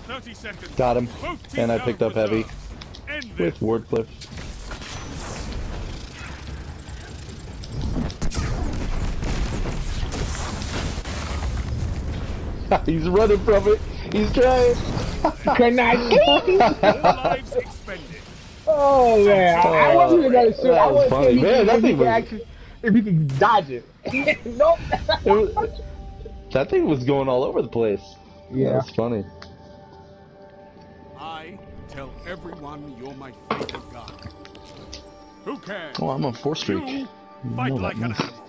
30 seconds. Got him. Both teams And I out picked of up heavy. reserve. End With this. ward cliff. He's running from it. He's trying. Can I All lives expended. Oh man, I wasn't even gonna shoot. I That was was funny. Man, that thing was... actually, if you can dodge it. Nope. That thing was going all over the place. Yeah. That was funny. I tell everyone you're my favorite guy. Who cares? Oh, I'm on 4 streak. You fight like an animal.